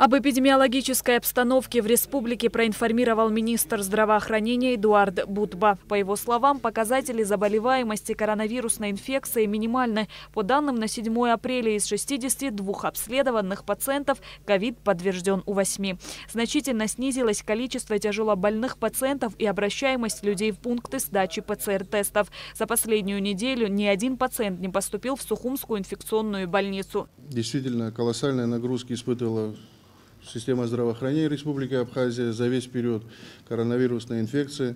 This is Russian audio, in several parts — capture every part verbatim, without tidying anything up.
Об эпидемиологической обстановке в республике проинформировал министр здравоохранения Эдуард Бутба. По его словам, показатели заболеваемости коронавирусной инфекцией минимальны. По данным на седьмое апреля из шестидесяти двух обследованных пациентов ковид подтвержден у восьми. Значительно снизилось количество тяжелобольных пациентов и обращаемость людей в пункты сдачи ПЦР-тестов. За последнюю неделю ни один пациент не поступил в Сухумскую инфекционную больницу. Действительно, колоссальные нагрузки испытывала система здравоохранения Республики Абхазия за весь период коронавирусной инфекции.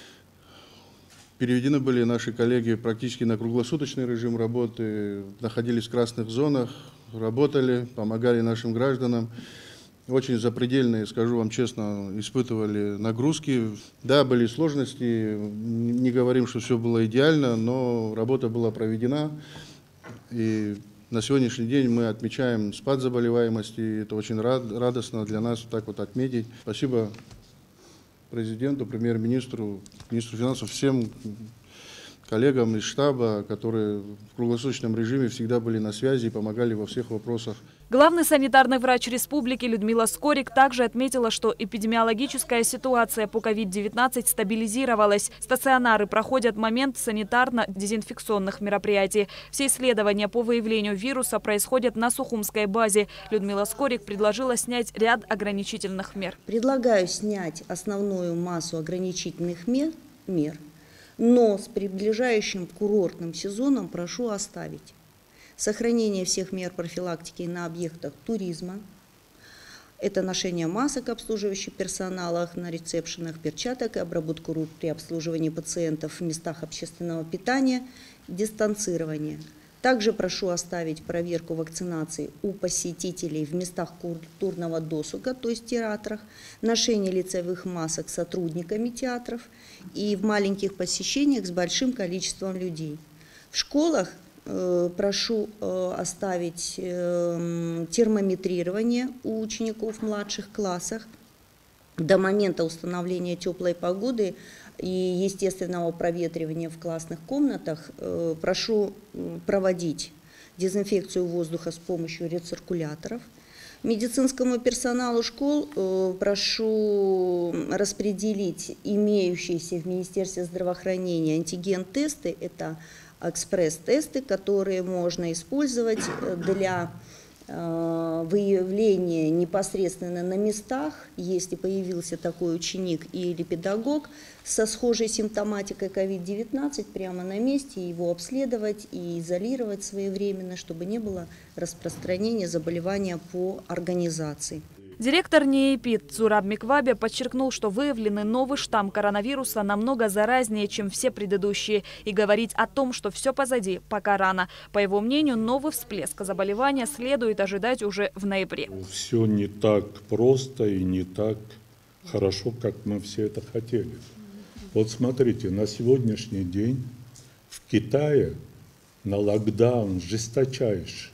Переведены были наши коллеги практически на круглосуточный режим работы, находились в красных зонах, работали, помогали нашим гражданам. Очень запредельные, скажу вам честно, испытывали нагрузки. Да, были сложности, не говорим, что все было идеально, но работа была проведена. И на сегодняшний день мы отмечаем спад заболеваемости. Это очень радостно для нас так вот отметить. Спасибо президенту, премьер-министру, министру финансов, всем коллегам из штаба, которые в круглосуточном режиме всегда были на связи и помогали во всех вопросах. Главный санитарный врач республики Людмила Скорик также отметила, что эпидемиологическая ситуация по ковид девятнадцать стабилизировалась. Стационары проходят момент санитарно-дезинфекционных мероприятий. Все исследования по выявлению вируса происходят на Сухумской базе. Людмила Скорик предложила снять ряд ограничительных мер. Предлагаю снять основную массу ограничительных мер, мер. Но с приближающим курортным сезоном прошу оставить сохранение всех мер профилактики на объектах туризма. Это ношение масок обслуживающих персоналах на ресепшенах, перчаток и обработку рук при обслуживании пациентов в местах общественного питания, дистанцирование. Также прошу оставить проверку вакцинации у посетителей в местах культурного досуга, то есть театрах, ношение лицевых масок сотрудниками театров и в маленьких посещениях с большим количеством людей. В школах э, прошу э, оставить э, термометрирование у учеников в младших классах до момента установления теплой погоды и естественного проветривания в классных комнатах. Э, прошу проводить дезинфекцию воздуха с помощью рециркуляторов. Медицинскому персоналу школ э, прошу распределить имеющиеся в Министерстве здравоохранения антиген-тесты. Это экспресс-тесты, которые можно использовать для э, выявления непосредственно на местах, если появился такой ученик или педагог со схожей симптоматикой ковид девятнадцать, прямо на месте его обследовать и изолировать своевременно, чтобы не было распространения заболевания по организации. Директор НИИПИД Зураб Миквабе подчеркнул, что выявленный новый штамм коронавируса намного заразнее, чем все предыдущие. И говорить о том, что все позади, пока рано. По его мнению, новый всплеск заболевания следует ожидать уже в ноябре. Все не так просто и не так хорошо, как мы все это хотели. Вот смотрите, на сегодняшний день в Китае на локдаун жесточайший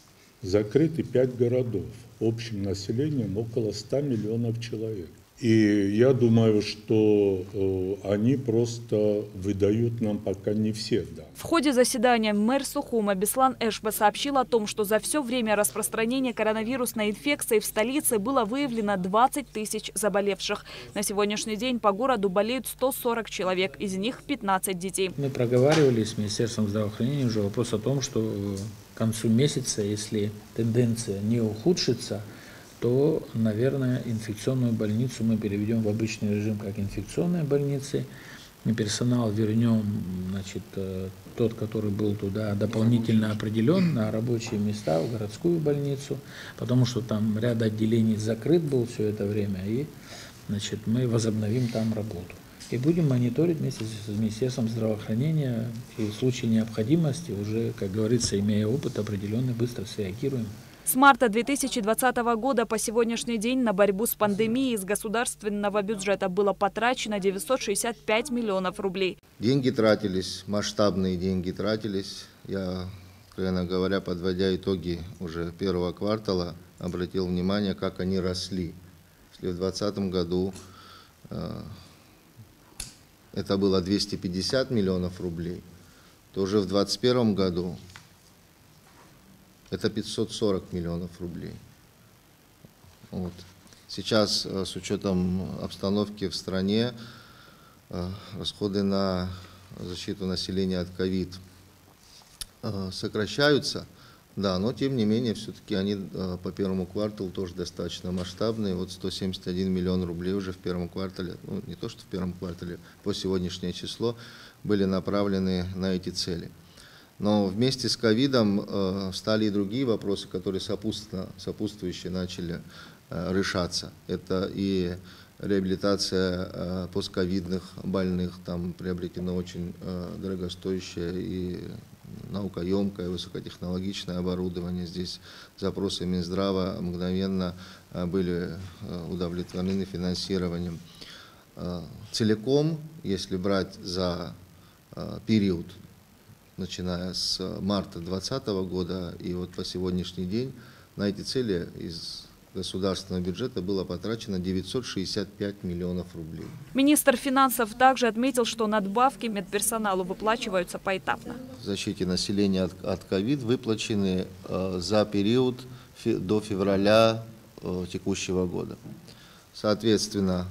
закрыты пять городов. Общим населением около ста миллионов человек. И я думаю, что э, они просто выдают нам пока не все данные. В ходе заседания мэр Сухума Беслан Эшба сообщил о том, что за все время распространения коронавирусной инфекции в столице было выявлено двадцать тысяч заболевших. На сегодняшний день по городу болеют сто сорок человек, из них пятнадцать детей. Мы проговаривали с Министерством здравоохранения уже вопрос о том, что к концу месяца, если тенденция не ухудшится, то, наверное, инфекционную больницу мы переведем в обычный режим, как инфекционные больницы. И персонал вернем, значит, тот, который был туда дополнительно определен, на рабочие места в городскую больницу, потому что там ряд отделений закрыт был все это время, и, значит, мы возобновим там работу. И будем мониторить вместе с Министерством здравоохранения, и в случае необходимости, уже, как говорится, имея опыт определенный, быстро среагируем. С марта две тысячи двадцатого года по сегодняшний день на борьбу с пандемией из государственного бюджета было потрачено девятьсот шестьдесят пять миллионов рублей. Деньги тратились, масштабные деньги тратились. Я, откровенно говоря, подводя итоги уже первого квартала, обратил внимание, как они росли. Если в двадцатом году э, это было двести пятьдесят миллионов рублей, то уже в двадцать первом году это пятьсот сорок миллионов рублей. Вот. Сейчас с учетом обстановки в стране расходы на защиту населения от ковид сокращаются, да, но тем не менее все-таки они по первому кварталу тоже достаточно масштабные. Вот сто семьдесят один миллион рублей уже в первом квартале, ну не то что в первом квартале, по сегодняшнее число были направлены на эти цели. Но вместе с ковидом э, стали и другие вопросы, которые сопутственно, сопутствующие начали э, решаться. Это и реабилитация э, постковидных больных, там приобретено очень э, дорогостоящее и наукоемкое, высокотехнологичное оборудование. Здесь запросы Минздрава мгновенно э, были э, удовлетворены финансированием. Э, целиком, если брать за э, период, начиная с марта две тысячи двадцатого года и вот по сегодняшний день, на эти цели из государственного бюджета было потрачено девятьсот шестьдесят пять миллионов рублей. Министр финансов также отметил, что надбавки медперсоналу выплачиваются поэтапно. В защите населения от, от ковид выплачены э, за период фе, до февраля э, текущего года. Соответственно,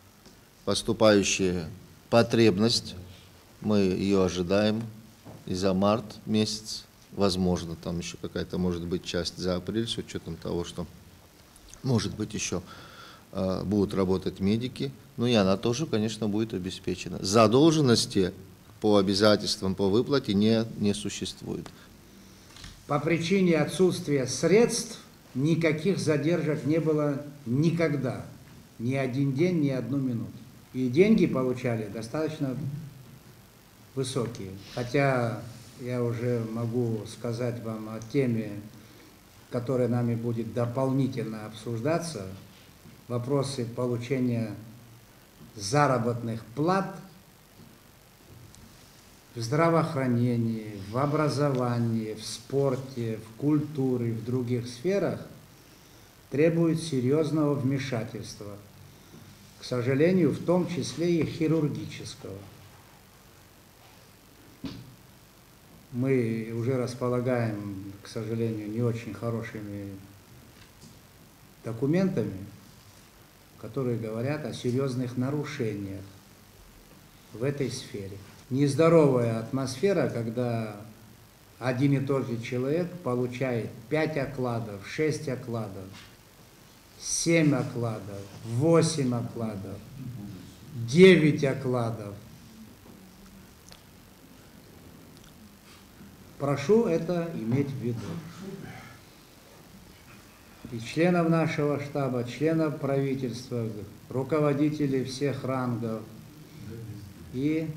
поступающая потребность, мы ее ожидаем и за март месяц, возможно, там еще какая-то может быть часть за апрель, с учетом того, что, может быть, еще э, будут работать медики, но и она тоже, конечно, будет обеспечена. Задолженности по обязательствам по выплате не, не существует. По причине отсутствия средств никаких задержек не было никогда, ни один день, ни одну минуту. И деньги получали достаточно высокие. Хотя я уже могу сказать вам о теме, которая нами будет дополнительно обсуждаться, вопросы получения заработных плат в здравоохранении, в образовании, в спорте, в культуре, в других сферах требуют серьезного вмешательства. К сожалению, в том числе и хирургического. Мы уже располагаем, к сожалению, не очень хорошими документами, которые говорят о серьезных нарушениях в этой сфере. Нездоровая атмосфера, когда один и тот же человек получает пять окладов, шесть окладов, семь окладов, восемь окладов, девять окладов. Прошу это иметь в виду. И членов нашего штаба, членов правительства, руководителей всех рангов и,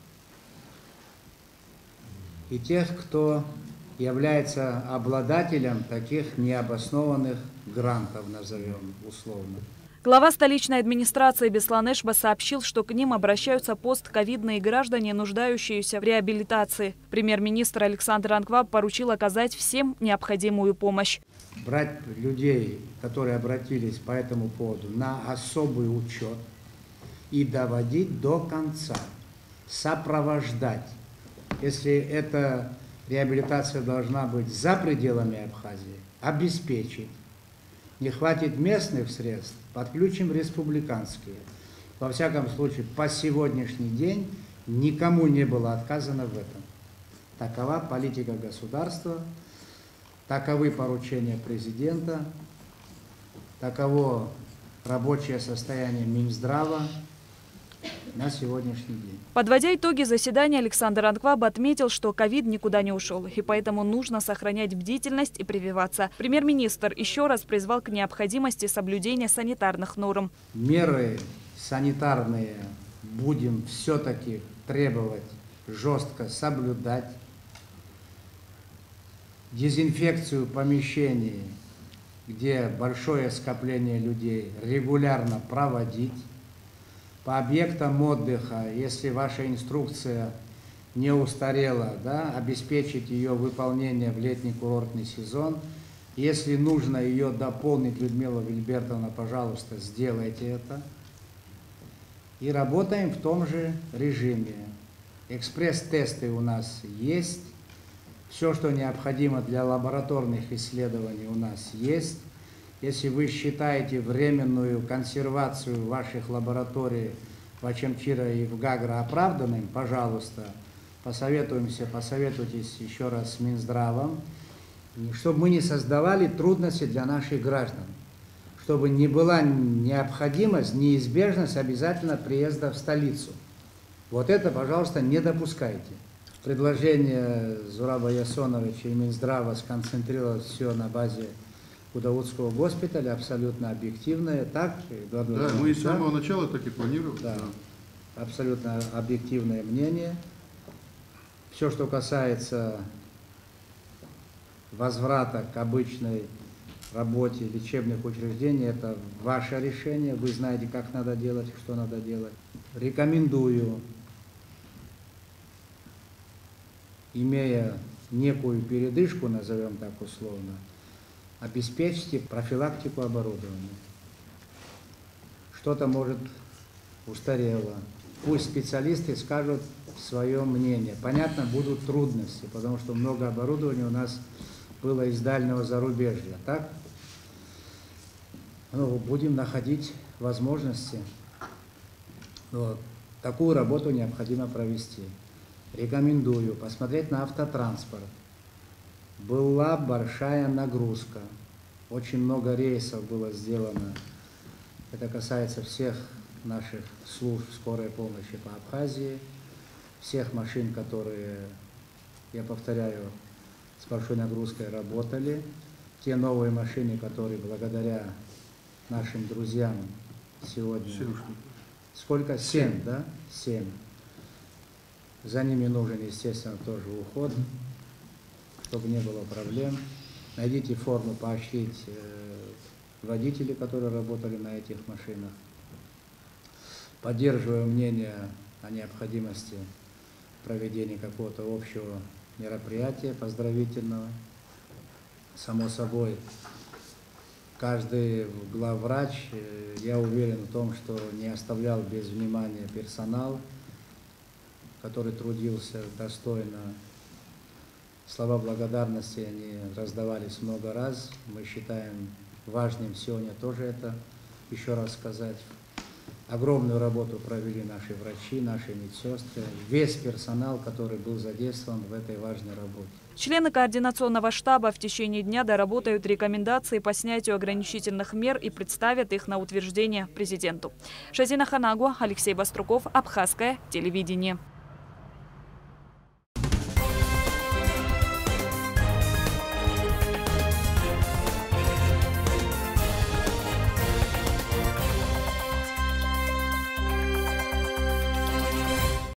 и тех, кто является обладателем таких необоснованных грантов, назовем условно. Глава столичной администрации Беслан Эшба сообщил, что к ним обращаются постковидные граждане, нуждающиеся в реабилитации. Премьер-министр Александр Анкваб поручил оказать всем необходимую помощь. Брать людей, которые обратились по этому поводу, на особый учет и доводить до конца, сопровождать. Если эта реабилитация должна быть за пределами Абхазии, обеспечить. Не хватит местных средств, подключим республиканские. Во всяком случае, по сегодняшний день никому не было отказано в этом. Такова политика государства, таковы поручения президента, таково рабочее состояние Минздрава на сегодняшний день. Подводя итоги заседания, Александр Анкваб отметил, что ковид никуда не ушел, и поэтому нужно сохранять бдительность и прививаться. Премьер-министр еще раз призвал к необходимости соблюдения санитарных норм. Меры санитарные будем все-таки требовать жестко соблюдать. Дезинфекцию помещений, где большое скопление людей, регулярно проводить. По объектам отдыха, если ваша инструкция не устарела, да, обеспечить ее выполнение в летний курортный сезон. Если нужно ее дополнить, Людмила Вильбертовна, пожалуйста, сделайте это. И работаем в том же режиме. Экспресс-тесты у нас есть. Все, что необходимо для лабораторных исследований, у нас есть. Если вы считаете временную консервацию ваших лабораторий в Ачамчира и в Гагра оправданным, пожалуйста, посоветуемся, посоветуйтесь еще раз с Минздравом, чтобы мы не создавали трудности для наших граждан, чтобы не была необходимость, неизбежность обязательно приезда в столицу. Вот это, пожалуйста, не допускайте. Предложение Зураба Ясоновича и Минздрава сконцентрировать все на базе Гудаутского госпиталя абсолютно объективное. Так, да, мы с самого начала так и планировали. Да, да. Абсолютно объективное мнение. Все, что касается возврата к обычной работе лечебных учреждений, это ваше решение. Вы знаете, как надо делать, что надо делать. Рекомендую, имея некую передышку, назовем так условно, обеспечьте профилактику оборудования. Что-то, может, устарело. Пусть специалисты скажут свое мнение. Понятно, будут трудности, потому что много оборудования у нас было из дальнего зарубежья. Так? Ну, будем находить возможности. Вот. Такую работу необходимо провести. Рекомендую посмотреть на автотранспорт. Была большая нагрузка. Очень много рейсов было сделано. Это касается всех наших служб скорой помощи по Абхазии, всех машин, которые, я повторяю, с большой нагрузкой работали, те новые машины, которые благодаря нашим друзьям сегодня... Сколько? Семь, да? Семь. За ними нужен, естественно, тоже уход, чтобы не было проблем. Найдите форму поощрить э, водителей, которые работали на этих машинах. Поддерживаю мнение о необходимости проведения какого-то общего мероприятия поздравительного. Само собой, каждый главврач, я уверен в том, что не оставлял без внимания персонал, который трудился достойно. Слова благодарности они раздавались много раз. Мы считаем важным сегодня тоже это еще раз сказать. Огромную работу провели наши врачи, наши медсестры, весь персонал, который был задействован в этой важной работе. Члены координационного штаба в течение дня доработают рекомендации по снятию ограничительных мер и представят их на утверждение президенту. Шазина Ханагу, Алексей Баструков, Абхазское телевидение.